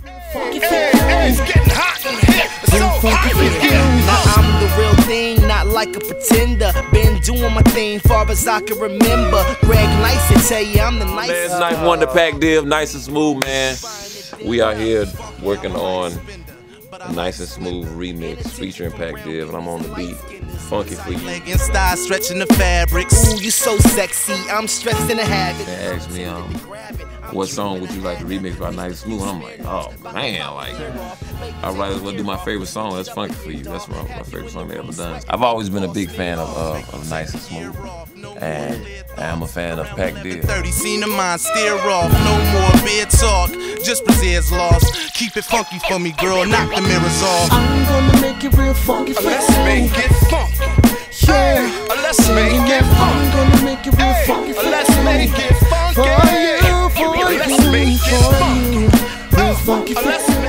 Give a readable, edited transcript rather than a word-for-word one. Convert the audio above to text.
It's getting hot in here. It's so hot in here. Now I'm the real thing, not like a pretender. Been doing my thing far as I can remember. Greg Nice and tell you I'm the nicest. Man, it's Knife Wonder, Pac Div, Nice and Smooth, man. We are here working on a Nice and Smooth remix featuring Pac Div, and I'm on the beat. Funky for you. Leggings style stretching the fabrics. Ooh, you so sexy, I'm stressed in a habit. They asked me, what song would you like to remix by Nice and Smooth? And I'm like, oh man, like, I'd rather well do my favorite song. That's Funky for You. That's my favorite song they ever done. I've always been a big fan of Nice and Smooth, and I'm a fan of Pac Div. 30 seen the mind steer off, no more beer talk, just Brazil's lost. Keep it funky for me, girl, knock the mirrors off. I'm gonna make it real funky for you. Let's make it funky. Yeah, Let's make it funky. I'm gonna make it real funky for you. Let's make it funky. For you, for Let's you, make it for funky. you. Real funky for you.